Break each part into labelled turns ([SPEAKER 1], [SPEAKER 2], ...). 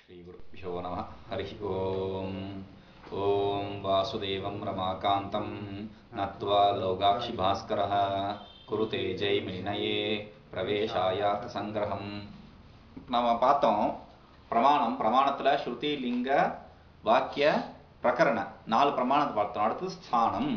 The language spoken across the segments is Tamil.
[SPEAKER 1] श्रीगुरुभ्यो नमः हरिः ओम् ॐ वासुदेवं रमाकान्तं नत्वा लोगाक्षिभास्करः कुरुते जैमिनिनये प्रवेशायार्थसङ्ग्रहम् நாம பார்த்தோம் பிரமாணத்துல ஸ்ருதி லிங்க வாக்கிய பிரகரண 4 பிரமாணத்தை பார்த்தோம். அடுத்து ஸ்தானம்.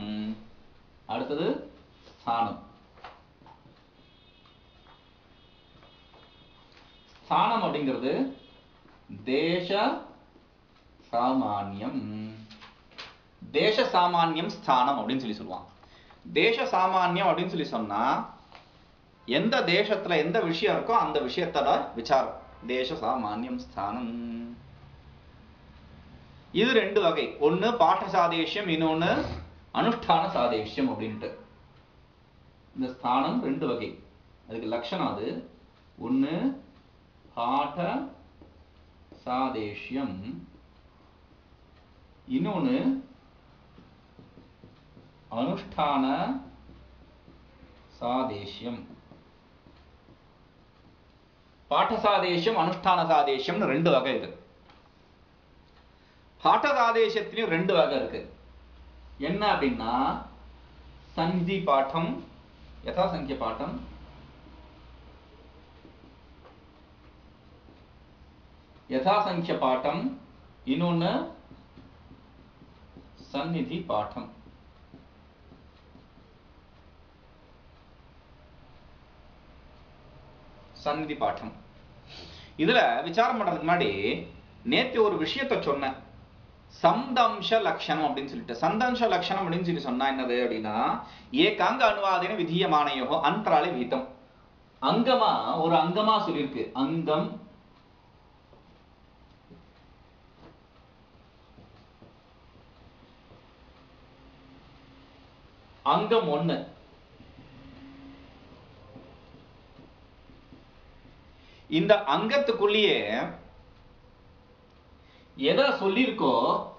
[SPEAKER 1] ஸ்தானம் அப்படிங்கிறது தேச சாமான்யம். தேச சாமான்யம் ஸ்தானம் அப்படின்னு சொல்லி சொல்லுவாங்க. தேச சாமான்யம் அப்படின்னு சொல்லி சொன்னா எந்த தேசத்துல எந்த விஷயம் இருக்கோ அந்த விஷயத்தோட விசாரம். தேச சாமான்யம் ஸ்தானம். இது ரெண்டு வகை. ஒன்னு பாட்ட சாதேஷ்யம், இன்னொன்னு அனுஷ்டான சாதேஷ்யம் அப்படின்ட்டு. இந்த ஸ்தானம் ரெண்டு வகை. அதுக்கு லட்சணம் அது. ஒன்னு பாட்ட சாதேஷ்யம், இன்னொன்னு அனுஷ்டான சாதேஷ்யம். பாட்ட சாதேஷ்யம் அனுஷ்டான சாதேஷ்யம் ரெண்டு வகை இருக்கு. பாட்ட சாதேஷ்யத்திலும் ரெண்டு வகை இருக்கு. என்ன அப்படின்னா சந்தி பாட்டம், யதாசங்கிய பாட்டம், யதாசங்கிய பாட்டம், இன்னொன்னு சந்நிதி பாட்டம். சந்நிதி பாட்டம். இதுல விசாரம் பண்றதுக்கு முன்னாடி நேத்து ஒரு விஷயத்தை சொன்னேன். சம்தம்ஷ லட்சணம் அப்படின்னு சொல்லிட்டு. சந்தம்ஷ லட்சணம் அப்படின்னு சொல்லி சொன்னா என்னது அப்படின்னா ஏகாங்க அனுவாதேன விதீயமானயோகோ அந்தராளி விகிதம். அங்கமா ஒரு அங்கமா சொல்லியிருக்கு. அங்கம், அங்கம் ஒண்ணு. இந்த அங்கத்துக்குள்ளேயே எதை சொல்லியிருக்கோ,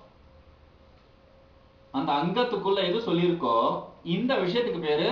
[SPEAKER 1] அந்த அங்கத்துக்குள்ள எது சொல்லியிருக்கோ இந்த விஷயத்துக்கு பேரு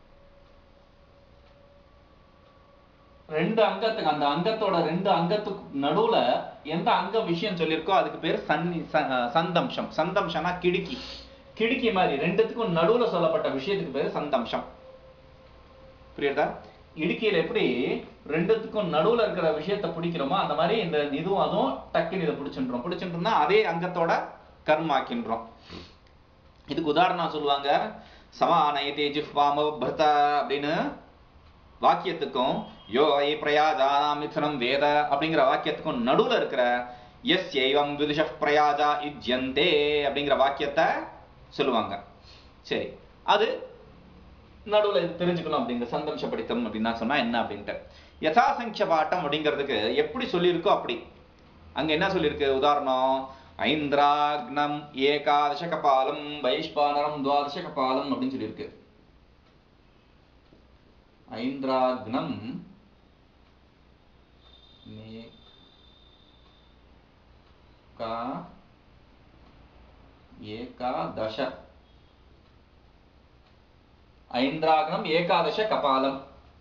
[SPEAKER 1] ரெண்டு அங்கத்துக்கு, அந்த அங்கத்தோட ரெண்டு அங்கத்துக்கு நடுவுல எந்த அங்க விஷயம் சொல்லியிருக்கோ அதுக்கு பேரு சந்தம்சம். சந்தம்சம்னா கிடுக்கி. கிடுக்கி மாதிரி ரெண்டுத்துக்கும் நடுவுல சொல்லப்பட்ட விஷயத்துக்கு பேரு சந்தம்சம். புரியுதா? இடுக்கியில எப்படி ரெண்டுத்துக்கும் நடுவுல இருக்கிற விஷயத்தை பிடிக்கிறோமோ அந்த மாதிரி இந்த இதுவும் அதுவும் டக்குன்னு இதை பிடிச்சுன்றோம்னா அதே அங்கத்தோட கர்மாக்கின்றோம். இதுக்கு உதாரணம் சொல்லுவாங்க. சமானயதே ஜிஹ்வாம பர்த அப்படின்னு வாக்கியத்துக்கும் யோ ஐ பிரயாஜா மிதுனம் வேத அப்படிங்கிற வாக்கியத்துக்கும் நடுவுல இருக்கிற எஸ் ஏவம் விதுஷ பிரயாஜா யுஜ்யந்தே அப்படிங்கிற வாக்கியத்தை சொல்லுவாங்க. சரி, அது நடுவுல தெரிஞ்சுக்கணும். அப்படிங்கிற சந்தம்ச படித்தம் அப்படின்னா சொன்னா என்ன அப்படின்ட்டு. யதாசங்கிய பாட்டம் அப்படிங்கிறதுக்கு எப்படி சொல்லியிருக்கோ அப்படி. அங்க என்ன சொல்லியிருக்கு? உதாரணம் ஐந்திராக்னம் ஏகாதச கபாலம் வைஸ்வானரம் துவாதச கபாலம் அப்படின்னு சொல்லியிருக்கு. ஐந்திராக்னம் ஏகாதச, ஐந்திராகணம் ஏகாதச கபாலம்.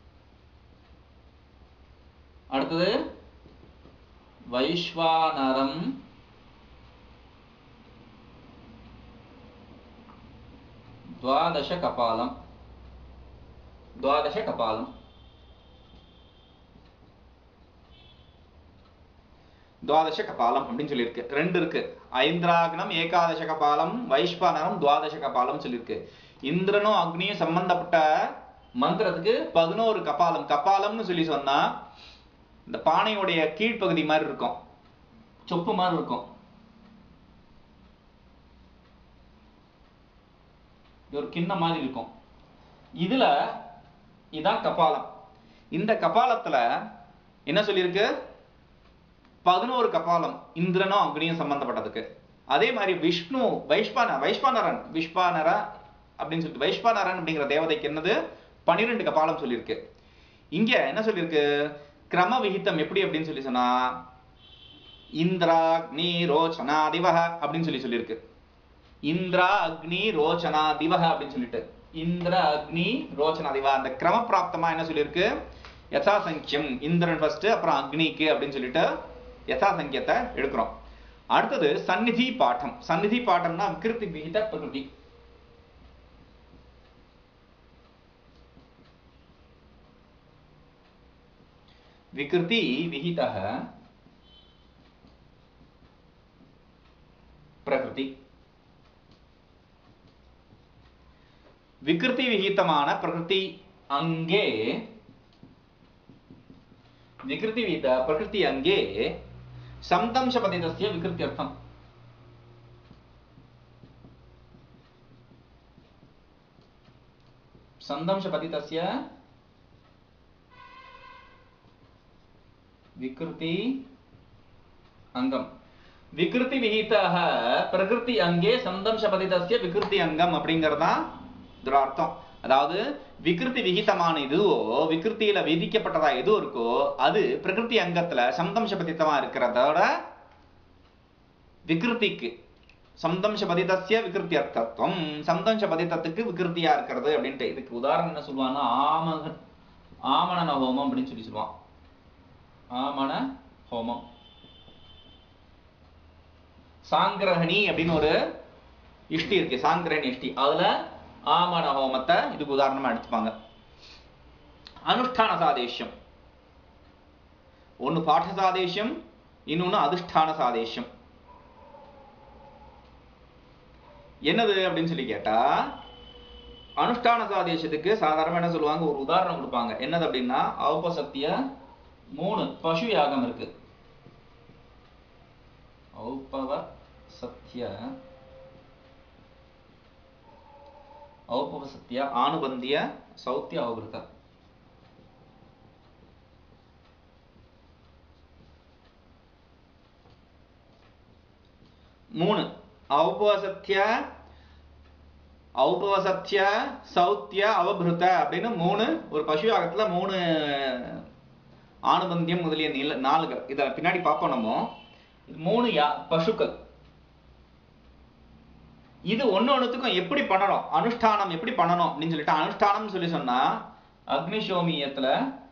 [SPEAKER 1] அடுத்தது வைஸ்வானரம் துவாதச கபாலம். துவாதச கபாலம், துவாதச கபாலம் அப்படின்னு சொல்லியிருக்கு. ரெண்டு இருக்கு. ஐந்திராகணம் ஏகாதச கபாலம், வைஸ்வானரம் துவாதச கபாலம் சொல்லியிருக்கு. இந்திரனும் அக்னியும் சம்பந்தப்பட்ட மந்திரத்துக்கு 11 கபாலம். கபாலம்னு சொல்லி சொன்னா இந்த பானையுடைய கீழ்ப்பகுதி மாதிரி இருக்கும், சொப்பு மாதிரி இருக்கும். ஒரு கிண்ண மாதிரி இருக்கும். இதுல இதான் கபாலம். இந்த கபாலத்துல என்ன சொல்லியிருக்கு? 11 கபாலம் இந்திரனும் அக்னியும் சம்பந்தப்பட்டதுக்கு. அதே மாதிரி விஷ்ணு வைஸ்வானர அப்படின்னு சொல்லிட்டு வைஸ்வானரன் அப்படிங்கிற தேவதைக்கு என்னது 12 கபாலம் சொல்லியிருக்கு. இங்க என்ன சொல்லியிருக்கு? கிரம விகிதம் எப்படி அப்படின்னு சொல்லி சொன்னா இந்திரா அக்னி ரோச்சனா திவஹ அப்படின்னு சொல்லியிருக்கு. இந்திரா அக்னி ரோச்சனா திவஹ அப்படின்னு சொல்லிட்டு இந்திர அக்னி ரோச்சனா திவா அந்த கிரம பிராப்தமா என்ன சொல்லியிருக்கு? யதாசங்கியம் இந்திரன் ஃபர்ஸ்ட், அப்புறம் அக்னிக்கு அப்படின்னு சொல்லிட்டு யதாசங்கியத்தை எடுக்கிறோம். அடுத்தது சந்நிதி பாட்டம். சந்நிதி பாட்டம்னா விகிருதி விகித பிரகிருதி. விகிருதி விகிதः பிரகிருதி. விகிருதி விகிதமான பிரகிருதி அங்கே विकृति विहिता प्रकृति अंगे समदंश पतितस्य विकृत्यर्थम. समदंश पतितस्य विकृति अंगम. विकृति विहितः प्रकृति अंगे समदंश पतितस्य विकृति अंगम அப்படிங்கறதா இதோட அர்த்தம். அதாவது விகிருதி விகிதமான எதுவோ, விகிருத்தியில விதிக்கப்பட்டதா எது இருக்கோ அது பிரகிருதி அங்கத்துல சம்தம்ச பதித்தமா இருக்கிறதோட விகிருதிக்கு சம்தம்ச பதிதஸ்ய விகிருத்தி அர்த்தத்துவம், சம்தம்ச பதித்தத்துக்கு விகிருத்தியா இருக்கிறது அப்படின்ட்டு. இதுக்கு உதாரணம் என்ன சொல்லுவாங்கன்னா ஆமணன ஹோமம் அப்படின்னு சொல்லி சொல்லுவான். ஆமண ஹோமம். சாங்கிரஹணி அப்படின்னு ஒரு இஷ்டி இருக்கு, சாங்கிரஹணி இஷ்டி. அதுல ஆமண ஹோமத்தை இதுக்கு உதாரணமா எடுத்துப்பாங்க. அனுஷ்டான சாதேஷ்யம், ஒன்னு பாட சாதேஷ்யம், இன்னொன்னு அதிஷ்டான சாதேஷ்யம். என்னது அப்படின்னு சொல்லி கேட்டா, அனுஷ்டான சாதேஷத்துக்கு சாதாரணமா என்ன சொல்லுவாங்க, ஒரு உதாரணம் கொடுப்பாங்க. என்னது அப்படின்னா, ஔபசத்திய 3 பசு யாகம் இருக்கு. ஔபசத்திய ஆனுபந்திய சௌத்திய அவகிருத. மூணு ஔபசத்திய சௌத்திய அவபிருத அப்படின்னு 3. ஒரு பசு யாகத்துல 3 ஆனுபந்தியம் முதலிய 4. இத பின்னாடி பார்ப்போம். நம்ம 3 பசுக்கள். இது ஒன்னொன்னுக்கும் எப்படி பண்ணணும், அனுஷ்டானம் எப்படி பண்ணணும் அப்படின்னு சொல்லிட்டு, அனுஷ்டானம் சொல்லி சொன்னா அக்னிசோமியத்துல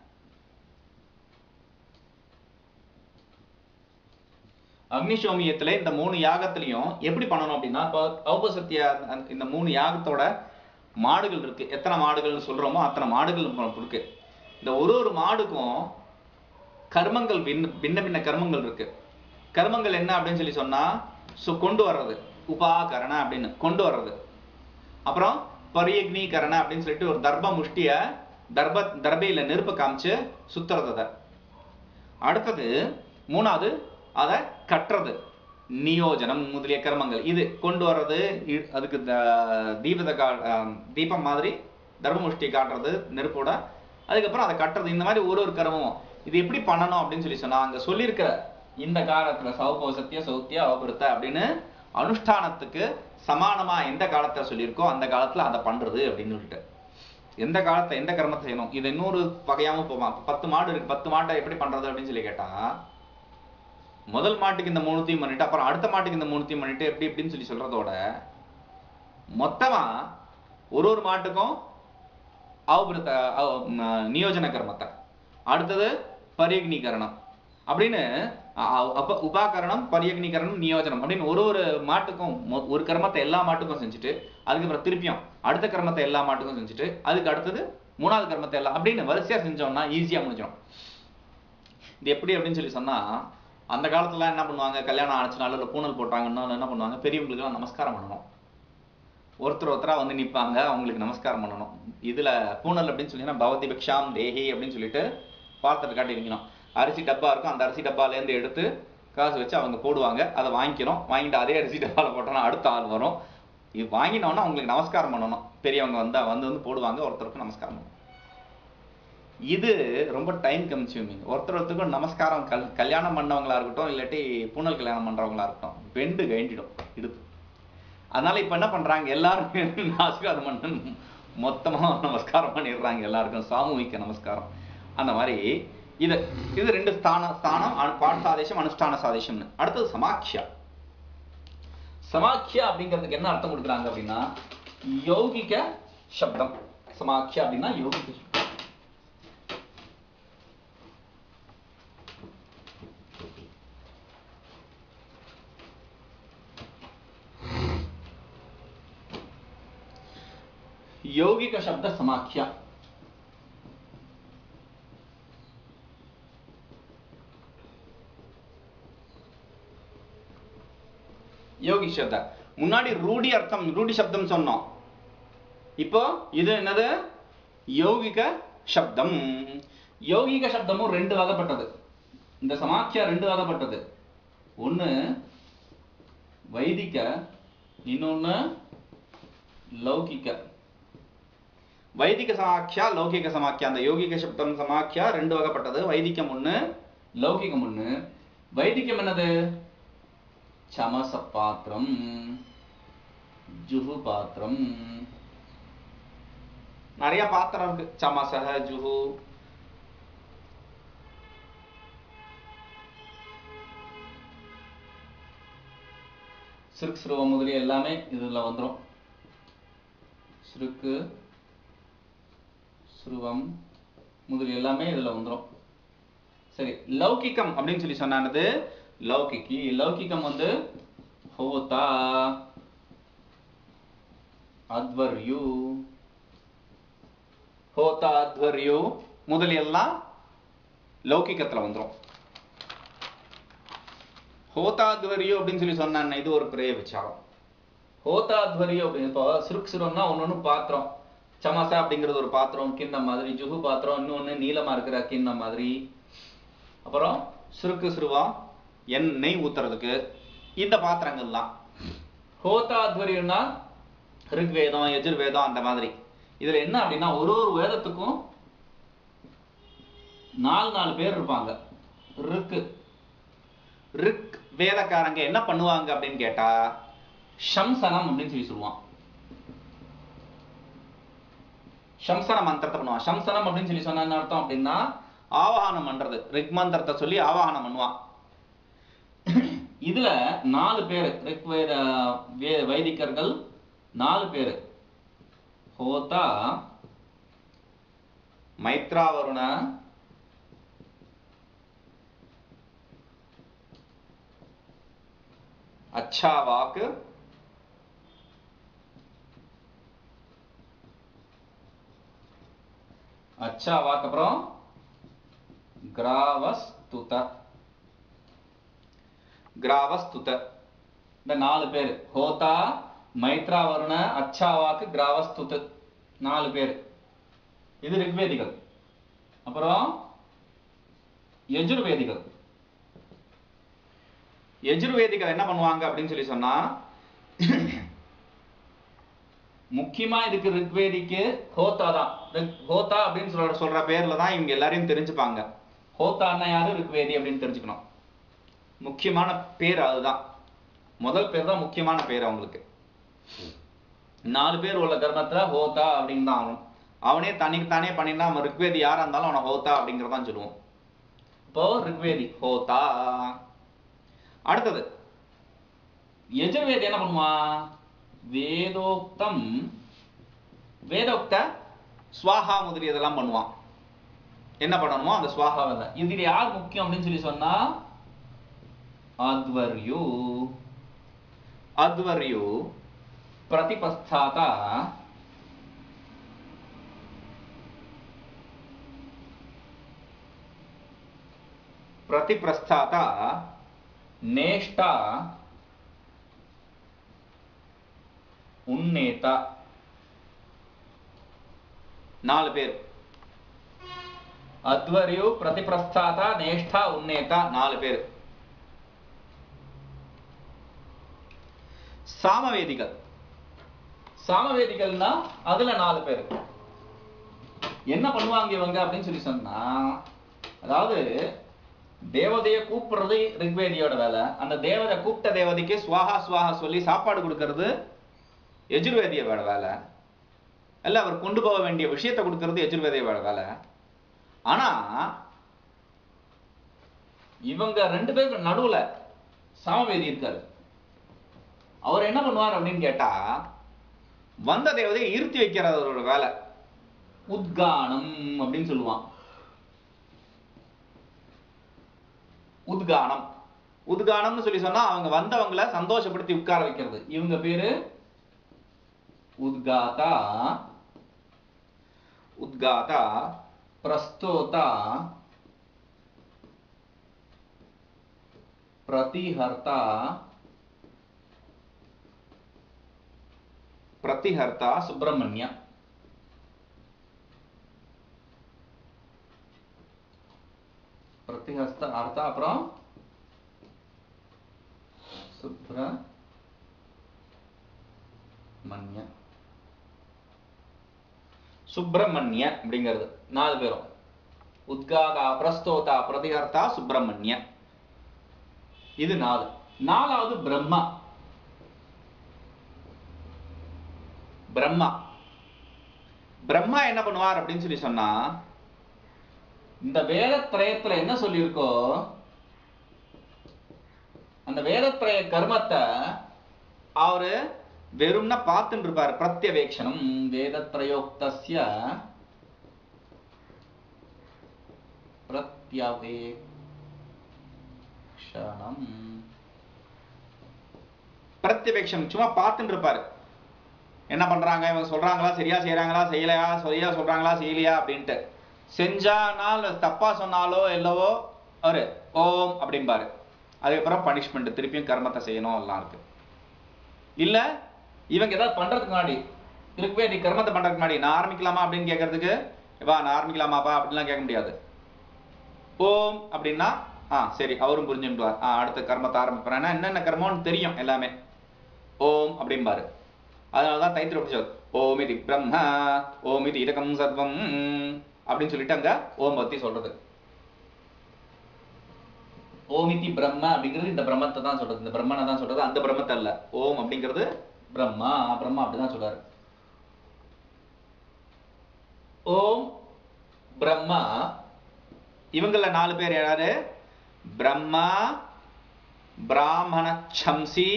[SPEAKER 1] இந்த 3 யாகத்திலையும் எப்படி பண்ணணும் அப்படின்னா, இப்போ ஔபசத்திய இந்த 3 யாகத்தோட மாடுகள் இருக்கு. எத்தனை மாடுகள் சொல்றோமோ அத்தனை மாடுகள் இருக்கு. இந்த ஒரு மாடுக்கும் கர்மங்கள் பின்ன பின்ன கர்மங்கள் இருக்கு. கர்மங்கள் என்ன அப்படின்னு சொல்லி சொன்னா, கொண்டு வர்றது உபாகரண அப்படின்னு கொண்டு வர்றது. அப்புறம் பரியக்னீகரண அப்படின்னு சொல்லிட்டு ஒரு தர்ப முஷ்டிய தர்பையில நெருப்பு காமிச்சு சுத்துறது. அடுத்தது 3வது அதை கட்டுறது, நியோஜனம் முதலிய கர்மங்கள். இது கொண்டு வர்றது, அதுக்கு தீபம் மாதிரி தர்ப முஷ்டி காட்டுறது நெருப்போட, அதுக்கப்புறம் அதை கட்டுறது. இந்த மாதிரி ஒரு கர்மமும் இது எப்படி பண்ணணும் அப்படின்னு சொல்லி சொன்னா, அங்க சொல்லியிருக்கிற இந்த காலத்துல சௌபோசத்திய சௌத்திய அவபிருத்த அப்படின்னு அனுஷ்டானத்துக்கு சமானமா எந்த காலத்தை சொல்லியிருக்கோ அந்த காலத்துல அதை பண்றது அப்படின்னு சொல்லிட்டு, எந்த காலத்தை எந்த கர்மத்தை செய்யணும். இது இன்னொரு வகையாவும் போவான். 10 மாடு இருக்கு, 10 மாட்டை எப்படி பண்றது அப்படின்னு சொல்லி கேட்டா, முதல் மாட்டுக்கு இந்த 3த்தையும் பண்ணிட்டு அப்புறம் அடுத்த மாட்டுக்கு இந்த 3த்தையும் பண்ணிட்டு எப்படி எப்படின்னு சொல்லி சொல்றதோட, மொத்தமா ஒரு மாட்டுக்கும் அவபிருத்த நியோஜன கர்மத்தை, அடுத்தது பரியக்னீகரணம் அப்படின்னு உபாகரணம் பரியக்னீகரணம் நியோஜனம் அப்படின்னு ஒரு மாட்டுக்கும் ஒரு கர்மத்தை எல்லா மாட்டுக்கும் செஞ்சுட்டு, அதுக்கப்புறம் திருப்பியும் அடுத்த கர்மத்தை எல்லா மாட்டுக்கும் செஞ்சுட்டு, அதுக்கு அடுத்தது 3வது கர்மத்தை எல்லாம் அப்படின்னு வரிசையா செஞ்சோம்னா ஈஸியா முடிஞ்சிடும். இது எப்படி அப்படின்னு சொல்லி சொன்னா, அந்த காலத்துல என்ன பண்ணுவாங்க, கல்யாணம் ஆச்சுனாலும் இல்லை பூனல் போட்டாங்கன்னா என்ன பண்ணுவாங்க, பெரியவங்களுக்கு எல்லாம் நமஸ்காரம் பண்ணணும். ஒருத்தரா வந்து நிற்பாங்க, அவங்களுக்கு நமஸ்காரம் பண்ணணும். இதுல பூனல் அப்படின்னு சொல்லிங்கன்னா பவதி பிக்ஷாம் தேஹி அப்படின்னு சொல்லிட்டு பார்த்துட்டு காட்டி வைக்கணும். அரிசி டப்பா இருக்கும், அந்த அரிசி டப்பால இருந்து எடுத்து காசு வச்சு அவங்க போடுவாங்க. அதை வாங்கிக்கிறோம், வாங்கிட்டு அதே அரிசி டப்பால போட்டோம்னா அடுத்த ஆள் வரும். இது வாங்கினோம்னா அவங்களுக்கு நமஸ்காரம் பண்ணணும். பெரியவங்க வந்து போடுவாங்க, ஒருத்தருக்கு நமஸ்காரம் பண்ணணும். இது ரொம்ப டைம் கன்சியூமிங். ஒருத்தருக்கும் நமஸ்காரம் கல்யாணம் பண்ணவங்களா இருக்கட்டும், இல்லாட்டி பூனல் கல்யாணம் பண்றவங்களா இருக்கட்டும், வெண்டு கழிஞ்சிடும் இடுப்பு. அதனால இப்ப என்ன பண்றாங்க, எல்லாரும் ஆசீர்வாதம் பண்ண மொத்தமா நமஸ்காரம் பண்ணிடுறாங்க, எல்லாருக்கும் சாமூகிக நமஸ்காரம். அந்த மாதிரி இது 2 ஸ்தானம், பாட சாதேசம் அனுஷ்டான சாதேசம்னு. அடுத்தது சமாக்யா. சமாக்யா அப்படிங்கிறதுக்கு என்ன அர்த்தம் கொடுக்குறாங்க அப்படின்னா, யௌகிக சப்தம். சமாக்யா அப்படின்னா யௌகிக சப்தம். यौगिक शब्द समाख्या யோகி சப்த முன்னாடி ரூடி அர்த்தம் ரூடி சப்தம் சொன்னோம் இப்போ இது என்னது யௌகிக சப்தம் யௌகிக சப்தமும் ரெண்டு வகைப்பட்டது இந்த சமாக்கியா ரெண்டு வகைப்பட்டது ஒன்னு வைதிக இன்னொன்னு லௌகிக வைதிக சமாக்கியா லௌகிக சமாக்கியா அந்த யோகிக சப்தம் சமாக்கியா ரெண்டு வகைப்பட்டது வைதிகம் ஒன்னு லௌகிகம் ஒன்னு வைதிகம் என்னது चमस पात्रम जुहु पात्रम நிறைய பாத்திரம் இருக்கு சமசஹ ஜுஹு சிறுக் சிறுவம் முதலிய எல்லாமே இதுல வந்துரும் சிறுக்கு சிறுவம் முதலிய எல்லாமே இதுல வந்துரும் சரி லௌகிகம் அப்படின்னு சொல்லி சொன்னானது लौकिकी लौकिकम வந்து होता अध्वर्यु होता अध्वर्यु முதல்ல எல்லாம் லௌகிகத்துல வந்துரும் होता अध्वर्यु அப்படினு சொல்லி சொன்னானே இது ஒரு பிரேய விசாரம் होता अध्वर्यु அப்படினு இப்போ சிறுக் சிறுவம்னா ஒவ்வொரு பாத்திரம் சமசா அப்படிங்கிறது ஒரு பாத்திரம் கிண்ணம் மாதிரி ஜுஹு பாத்திரம் இன்னொன்னு நீலமா இருக்கிற கிண்ணம் மாதிரி அப்புறம் சிறுக்கு சிறுவா எண்ணெய் ஊத்துறதுக்கு இந்த பாத்திரங்கள்லாம் ஹோதாத்வரியம்னா ரிக்வேதம் யஜுர்வேதம் அந்த மாதிரி இதுல என்ன அப்படின்னா ஒரு ஒரு வேதத்துக்கும் 4 பேர் இருப்பாங்க ரிக் வேதக்காரங்க என்ன பண்ணுவாங்க அப்படின்னு கேட்டா சம்சனம் அப்படின்னு சொல்லி சொல்லுவான் சம்சன மந்திரத்தை பண்ணுவான் சம்சனம் அப்படின்னு சொல்லி சொன்ன என்ன அர்த்தம் அப்படின்னா ஆவாகனம் பண்றது ரிக் மந்திரத்தை சொல்லி ஆவாகனம் பண்ணுவான் இதுல 4 பேர் ரிக்வேத வைதிகர்கள் 4 பேர் ஹோதா மைத்ராவருண அச்சாவாக் அச்சாவாக் அப்புறம் கிராவஸ்துத ग्रावस्तुत இந்த 4 பேர் ஹோதா மைத்ராவருண அச்சாவாக் கிராவஸ்துத் 4 பேர் இது ரிக்வேதிகள் அப்புறம் யஜுர்வேதிகள் யஜுர்வேதிகள் என்ன பண்ணுவாங்க அப்படின்னு சொல்லி சொன்னா முக்கியமா இதுக்கு ரிக்வேதிக்கு ஹோதா தான் ஹோதா அப்படின்னு சொல்ற பேர்ல தான் இவங்க எல்லாரையும் தெரிஞ்சுப்பாங்க ஹோதான்னா யாரு ரிக்வேதி அப்படின்னு தெரிஞ்சுக்கணும் முக்கியமான பேர் அதுதான் முதல் பேர் தான் முக்கியமான பேர் அவங்களுக்கு 4 பேர் உள்ள கர்மத்துல ஹோதா அப்படின்னு தான் ஆகணும் அவனே தனித்தானே பண்ணினா நம்ம ரிக்வேதி யாரா இருந்தாலும் அவனை ஹோதா அப்படிங்கிறதான் சொல்லுவோம் இப்போ ரிக்வேதி ஹோதா அடுத்தது யஜுர்வேதி என்ன பண்ணுவான் வேதோக்த ஸ்வாஹா முதலியதெல்லாம் பண்ணுவான் என்ன பண்ணணுமோ அந்த ஸ்வாஹாவை இதுல யார் முக்கியம் அப்படின்னு சொல்லி சொன்னா अध्वर्यु प्रतिपस्थाता नेष्टा उन्नेता 4 பேர் अध्वर्यु प्रतिपस्थाता नेष्टा उन्नेता 4 பேர் சாமவேதிகள்னா அதுல 4 பேர் என்ன பண்ணுவாங்க இவங்க அப்படின்னு சொல்லி சொன்னா அதாவது தேவதையை கூப்பிடுறது ரிக்வேதியோட வேலை அந்த தேவதை கூப்பிட்ட தேவதைக்கு ஸ்வாஹா ஸ்வாஹா சொல்லி சாப்பாடு கொடுக்கறது யஜுர்வேதியோட வேலை அல்ல அவர் கொண்டு போக வேண்டிய விஷயத்தை கொடுக்கறது யஜுர்வேதியோட வேலை ஆனா இவங்க 2 பேருக்கு நடுவுல சாமவேதி இருக்காரு அவர் என்ன பண்ணுவார் அப்படின்னு கேட்டா வந்த தேவதையை ஈர்த்தி வைக்கிறதோட வேலை உத்கானம் அப்படின்னு சொல்லுவான் உத்கானம் உத்கானம்னு சொல்லி சொன்னா அவங்க வந்தவங்களை சந்தோஷப்படுத்தி உட்கார வைக்கிறது இவங்க பேரு உத்காதா உத்காதா பிரஸ்தோதா பிரதிஹர்த்தா பிரதிஹர்த்தா சுப்பிரமணிய. பிரதிஹர்த்தா அர்த்தா அப்புறம் சுப்பிரமணிய. சுப்பிரமணிய அப்படிங்கிறது 4 பேரும். உத்காதா பிரஸ்தோதா பிரதிஹர்த்தா சுப்பிரமணிய. இது 4. 4வது பிரம்மா. பிரம்மா பிரம்மா என்ன பண்ணுவார் அப்படின்னு சொல்லி சொன்னா, இந்த வேதத்ரயத்துல என்ன சொல்லியிருக்கோ அந்த வேதத்ரய கர்மத்தை அவரு வெறும்னா பார்த்துட்டு இருப்பாரு. பிரத்யவேக்ஷணம் வேதத்ரயோக்தஸ்ய பிரத்யவேக்ஷணம். பிரத்யவேக்ஷணம் சும்மா பார்த்துட்டு இருப்பாரு. என்ன பண்றாங்க இவங்க, சொல்றாங்களா சரியா செய்யறாங்களா செய்யலையா, சரியா சொல்றாங்களா செய்யலையா அப்படின்ட்டு. செஞ்சானால் தப்பா சொன்னாலோ இல்லவோ அவரு ஓம் அப்படின்பாரு. அதுக்கப்புறம் பனிஷ்மெண்ட், திருப்பியும் கர்மத்தை செய்யணும் எல்லாம் இருக்கு. இல்ல இவங்க ஏதாவது பண்றதுக்கு முன்னாடி இருக்கவே, நீ கர்மத்தை பண்றதுக்கு முன்னாடி நான் ஆரம்பிக்கலாமா அப்படின்னு கேட்கறதுக்கு, வா நான் ஆரம்பிக்கலாமாப்பா அப்படின்லாம் கேட்க முடியாது. ஓம் அப்படின்னா சரி அவரும் புரிஞ்சுடுவார். அடுத்த கர்மத்தை ஆரம்பிப்பேன். என்னென்ன கர்மம்னு தெரியும் எல்லாமே. ஓம் அப்படின்பாரு. அதனாலதான் தைத்திர உபனிஷத் ஓமிதி பிரம்ம ஓமிதி இதகம் சர்வம் அப்படின்னு சொல்லிட்டு அங்க ஓம் பத்தி சொல்றது. ஓமிதி பிரம்ம அப்படிங்கிறது இந்த பிரம்மத்தை தான் சொல்றது, இந்த பிரம்மனை தான் சொல்றது, அந்த பிரம்மத்தை அல்ல. ஓம் அப்படிங்கிறது பிரம்மா, பிரம்மா அப்படிதான் சொல்றாரு. ஓம் பிரம்மா. இவங்கள 4 பேர் யாரு? பிரம்மா, பிராமண சம்சி,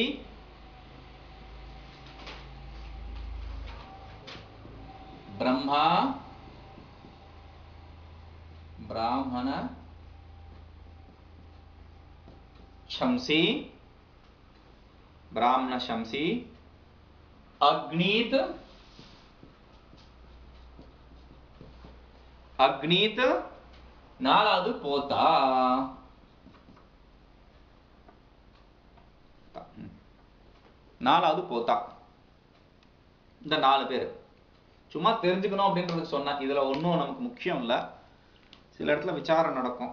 [SPEAKER 1] பிரம்மா பிராமண சம்சி, பிராமண சம்சி, அக்னீத், அக்னீத் 4வது போதா. 4வது போதா. இந்த 4 பேர் சும்மா தெரிஞ்சுக்கணும் அப்படின்றது சொன்ன. இதுல ஒன்றும் நமக்கு முக்கியம் இல்லை, சில இடத்துல விசாரம் நடக்கும்.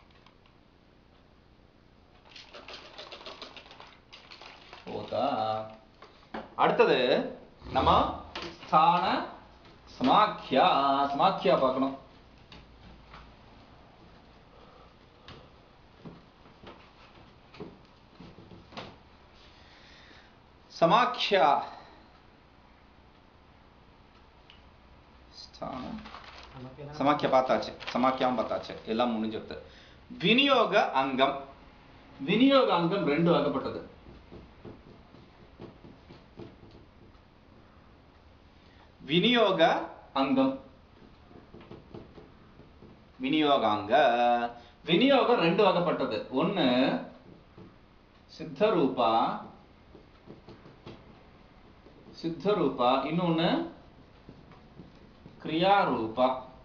[SPEAKER 1] போதா. அடுத்தது நம்ம ஸ்தான சமாக்கியா. சமாக்கியா பார்க்கணும். சமாக்கியா சமாக்கிய பார்த்தாச்சு, சமாக்கியாவும் பார்த்தாச்சு, எல்லாம் முடிஞ்சிருது. விநியோக அங்கம். விநியோக அங்கம் 2 வகைப்பட்டது. விநியோக அங்கம், விநியோகாங்க. விநியோகம் 2 வகைப்பட்டது. ஒன்னு சித்தரூபா, சித்தரூபா. இன்னொன்னு கிரியாரூபா.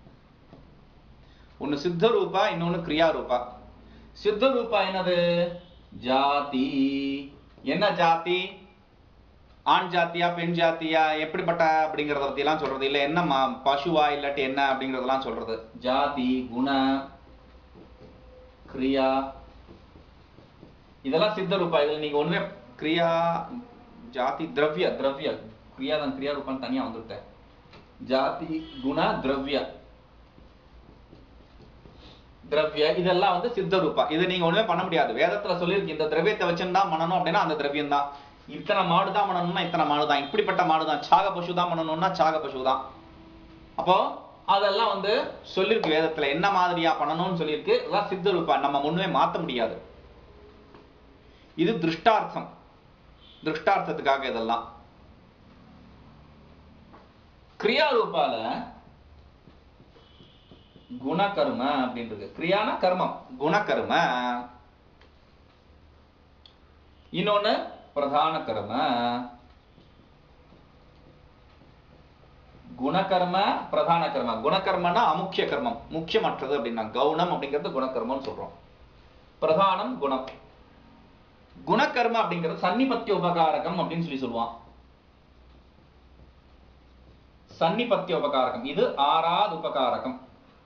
[SPEAKER 1] ஒன்னு சித்தரூபா, இன்னொன்னு கிரியாரூபா. சித்தரூபா என்னது? ஜாதி. என்ன ஜாதி? ஆண் ஜாத்தியா பெண் ஜாத்தியா எப்படிப்பட்ட அப்படிங்கறத பத்தி எல்லாம் சொல்றது இல்ல. என்ன பசுவா இல்லாட்டி என்ன அப்படிங்கறதெல்லாம் சொல்றது. ஜாதி, குண, கிரியா, இதெல்லாம் சித்தரூபா. இதுல நீங்க ஒண்ணுமே கிரியா, ஜாதி, திரவிய, திரவிய கிரியா தான், கிரியா ரூபான்னு தனியா வந்துட்டேன். ஜாதி, குண, திரவிய, திரவிய இதெல்லாம் வந்து சித்தரூபா. இதை நீங்க ஒண்ணுமே பண்ண முடியாது. வேதத்துல சொல்லியிருக்கு இந்த திரவியத்தை வச்சுதான் பண்ணணும் அப்படின்னா அந்த திரவியம் தான். இத்தனை மாடு தான் பண்ணணும்னா இத்தனை மாடு தான், இப்படிப்பட்ட மாடு தான். சாக பசு தான் பண்ணணும்னா சாக பசு தான். அப்போ அதெல்லாம் வந்து சொல்லியிருக்கு வேதத்துல என்ன மாதிரியா பண்ணணும்னு சொல்லியிருக்கு. இதெல்லாம் சித்தரூபா, நம்ம ஒண்ணுமே மாத்த முடியாது. இது திருஷ்டார்த்தம், திருஷ்டார்த்தத்துக்காக இதெல்லாம். கிரியாரூபால குணகர்ம அப்படின்றது. கிரியான கர்மம், குணகர்ம. இன்னொன்னு பிரதான கர்ம, குணகர்ம பிரதான கர்ம. குணகர்மனா அமுக்கிய கர்மம், முக்கியமற்றது அப்படின்னா. கவுனம் அப்படிங்கிறது குணகர்மம்னு சொல்றோம். பிரதானம் குணம். குணகர்ம அப்படிங்கிறது சன்னிபத்திய உபகாரகம் அப்படின்னு சொல்லுவான். சன்னிபத்திய உபகாரகம். இது ஆறாவது உபகாரகம்.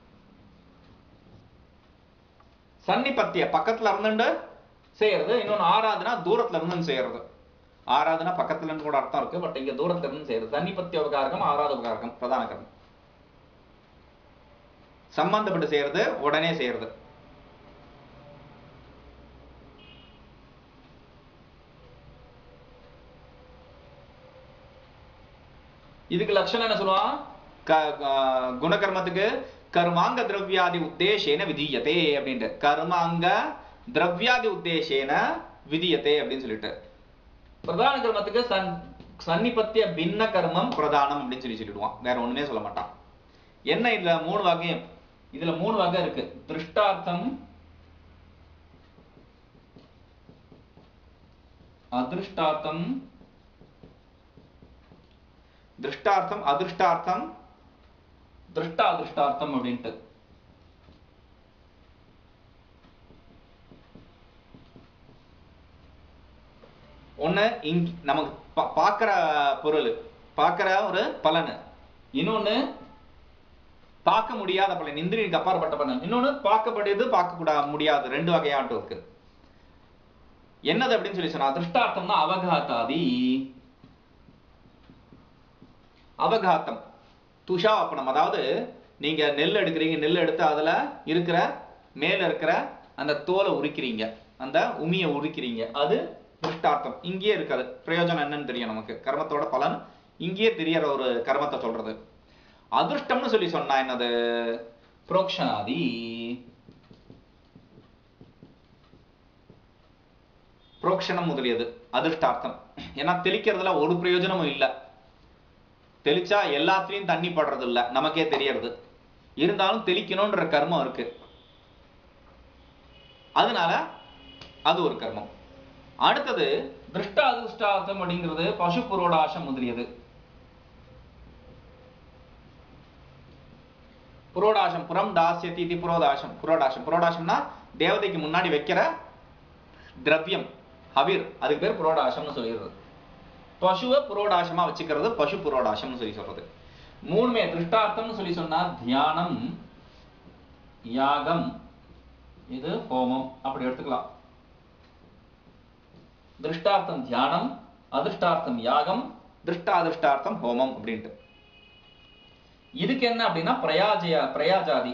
[SPEAKER 1] சன்னிபத்திய பக்கத்துல இருந்து செய்யறது, இன்னொன்னு ஆறாவதுனா தூரத்துல இருந்து செய்யறது. ஆறாவதுனா பக்கத்துல இருந்து கூட அர்த்தம் இருக்கு, பட் இங்க தூரத்துல இருந்து செய்யறது. சன்னிபத்திய உபகாரகம் ஆறாவது உபகாரகம், பிரதான கர்மம். சம்பந்தப்பட்டு செய்யறது, உடனே செய்யறது. இதுக்கு லட்சணம் என்ன சொல்லுவான்? குணகர்மத்துக்கு கர்மாங்க திரவியாதி உத்தேசேன விதியதே அப்படின்ட்டு. கர்மாங்க திரவியாதி உத்தேசேன விதியதே அப்படின்னு சொல்லிட்டு. பிரதான கர்மத்துக்கு சன்னிபத்திய பின்ன கர்மம் பிரதானம் அப்படின்னு சொல்லிடுவான். வேற ஒண்ணுமே சொல்ல மாட்டான். என்ன இதுல மூணு வகை, இதுல மூணு வகை இருக்கு. திருஷ்டார்த்தம், அதிருஷ்டார்த்தம், திருஷ்டார்த்தம், அதிருஷ்டார்த்தம், திருஷ்டாதிருஷ்டார்த்தம் அப்படின்ட்டு. ஒண்ணு நமக்கு பார்க்கிற பொருள், பார்க்கிற ஒரு பலன். இன்னொன்னு பார்க்க முடியாத பலன், இந்திரியனுக்கு அப்பாற்பட்ட பலன். இன்னொன்னு பார்க்கப்படுது பார்க்க முடியாது. ரெண்டு வகையாட்டம் இருக்கு. என்னது அப்படின்னு சொல்லி சொன்னா, திருஷ்டார்த்தம்னா அவகாத்தாதி. அவகாத்தம் துஷாவப்பனம். அதாவது நீங்க நெல் எடுக்கிறீங்க, நெல் எடுத்து அதுல இருக்கிற மேல இருக்கிற அந்த தோலை உரிக்கிறீங்க, அந்த உமியை உரிக்கிறீங்க. அது திருஷ்டார்த்தம். இங்கேயே இருக்காது. பிரயோஜனம் என்னன்னு தெரியும் நமக்கு. கர்மத்தோட பலன் இங்கேயே தெரியற ஒரு கர்மத்தை சொல்றது. அதிருஷ்டம்னு சொல்லி சொன்னா என்னது? புரோக்ஷனாதி. புரோக்ஷனம் முதலியது அதிருஷ்டார்த்தம். ஏன்னா தெளிக்கிறதுல ஒரு பிரயோஜனமும் இல்லை. தெளிச்சா எல்லாத்துலயும் தண்ணி படுறது இல்ல, நமக்கே தெரியறது. இருந்தாலும் தெளிக்கணும்ன்ற கர்மம் இருக்கு. அதனால அது ஒரு கர்மம். அடுத்தது திருஷ்டாதிருஷ்டார்த்தம் அப்படிங்கிறது பசு புரோடாசம் முதலியது. புரோடாசம், புறம் தாசியதி இது புரோடாசம். புரோடாசம், புரோடாசம்னா தேவதைக்கு முன்னாடி வைக்கிற திரவியம், ஹவிர். அதுக்கு பேர் புரோடாசம்னு சொல்லிடுறது. பசுவை புரோடாசமா வச்சுக்கிறது பசு புரோடாசம்னு சொல்லி சொல்றது. மூணுமே திருஷ்டார்த்தம்னு சொல்லி சொன்னா தியானம், யாகம், இது ஹோமம் அப்படி எடுத்துக்கலாம். திருஷ்டார்த்தம் தியானம், அதிருஷ்டார்த்தம் யாகம், திருஷ்டாதிருஷ்டார்த்தம் ஹோமம் அப்படின்ட்டு. இதுக்கு என்ன அப்படின்னா பிரயாஜாதி.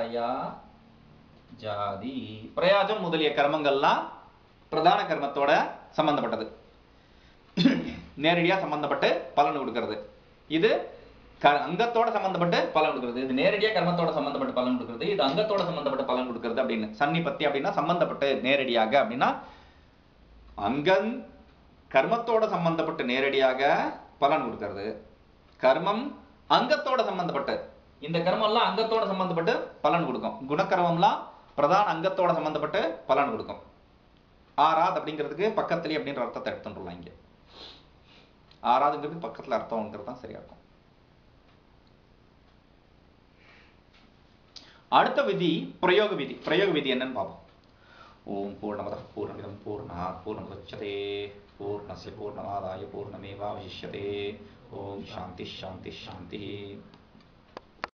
[SPEAKER 1] பிரயாஜாதி, பிரயாஜம் முதலிய கர்மங்கள்லாம் பிரதான கர்மத்தோட சம்பந்தப்பட்டது, நேரடியா சம்பந்தப்பட்டு பலன் கொடுக்கிறது. இது அங்கத்தோட சம்பந்தப்பட்டு பலன் கொடுக்கிறது. இது நேரடியா கர்மத்தோட சம்பந்தப்பட்டு பலன் கொடுக்கிறது. இது அங்கத்தோட சம்பந்தப்பட்டு பலன் கொடுக்கிறது அப்படின்னு. சன்னிபத்தி அப்படின்னா சம்பந்தப்பட்டு நேரடியாக அப்படின்னா அங்கம் கர்மத்தோட சம்பந்தப்பட்டு நேரடியாக பலன் கொடுக்கிறது. கர்மம் அங்கத்தோட சம்பந்தப்பட்டு, இந்த கர்மம் எல்லாம் அங்கத்தோட சம்பந்தப்பட்டு பலன் கொடுக்கும். குணக்கர்மம்லாம் பிரதான அங்கத்தோட சம்பந்தப்பட்டு பலன் கொடுக்கும். ஆறாத் அப்படிங்கிறதுக்கு பக்கத்துலயே அப்படின்ற அர்த்தத்தை எடுத்துட்டுலாம். இங்க ஆறாதுங்கிறது பக்கத்துல அர்த்தம்ங்கிறது தான் சரியா இருக்கும். அடுத்த விதி பிரயோக விதி. பிரயோக விதி என்னன்னு பார்ப்போம். ஓம் பூர்ணமதః பூர்ணமிதம் பூர்ணாத் பூர்ணமுதச்யதே பூர்ணஸ்ய பூர்ணமாதாய பூர்ணமேவாவசிஷ்யதே. ஓம் சாந்தி சாந்தி சாந்தி.